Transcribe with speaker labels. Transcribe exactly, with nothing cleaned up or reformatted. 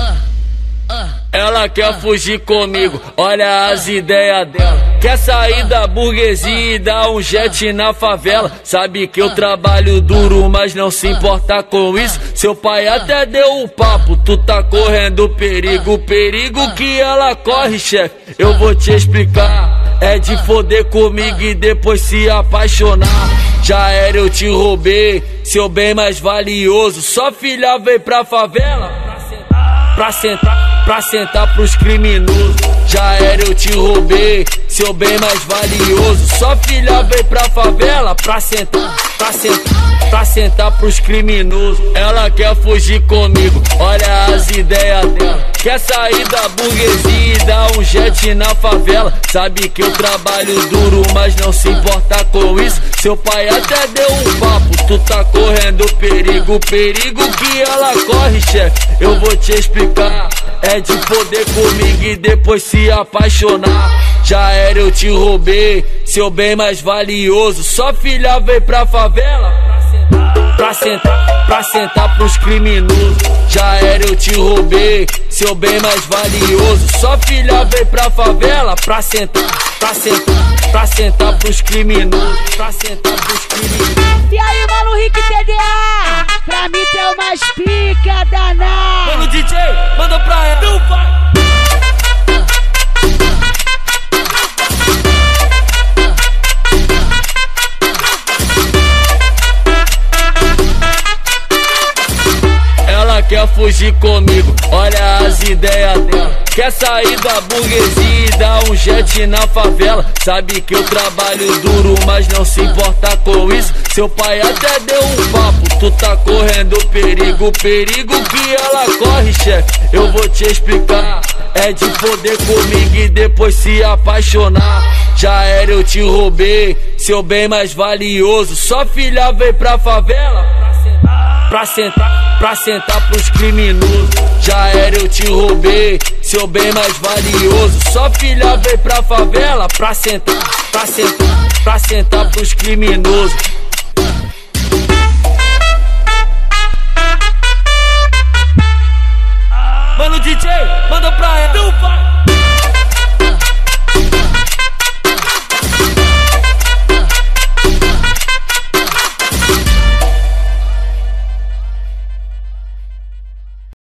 Speaker 1: Ela quer fugir comigo, olha as ideias dela. Quer sair da burguesia e dar um jet na favela. Sabe que eu trabalho duro, mas não se importa com isso. Seu pai até deu um papo, tu tá correndo perigo. Perigo que ela corre, chefe, eu vou te explicar. É de foder comigo e depois se apaixonar. Já era, eu te roubei, seu bem mais valioso. Só filha veio pra favela pra sentar, pra sentar pros criminosos. Já era, eu te roubei, seu bem mais valioso. Só filha veio pra favela pra sentar, pra sentar, pra sentar pros criminosos. Ela quer fugir comigo, olha as ideias dela. Quer sair da burguesia e dar um jet na favela. Sabe que eu trabalho duro, mas não se importa com isso. Seu pai até deu um papo, tu tá correndo perigo. Perigo que ela corre, chefe, eu vou te explicar. É de poder comigo e depois se apaixonar. Já era, eu te roubei, seu bem mais valioso. Só filha veio pra favela pra sentar, pra sentar pros criminosos. Já era, eu te roubei, seu bem mais valioso. Só filha veio pra favela pra sentar, pra sentar, pra sentar pros criminosos. Pra sentar pros criminosos.
Speaker 2: E aí, mano, Rick T D A, pra mim tem umas pica danada.
Speaker 1: Mano, D J, manda pra ela. Não vai. Ela quer fugir comigo, olha as ideias dela. Quer sair da burguesia e dar um jet na favela. Sabe que eu trabalho duro, mas não se importa com isso. Seu pai até deu um papo, tu tá correndo perigo. Perigo que ela corre, chefe, eu vou te explicar. É de poder comigo e depois se apaixonar. Já era, eu te roubei, seu bem mais valioso. Só filha veio pra favela pra sentar, pra sentar pros criminosos. Já era, eu te roubei, seu bem mais valioso. Só filha veio pra favela pra sentar, pra sentar, pra sentar pros criminosos. Mano, D J, manda pra ela.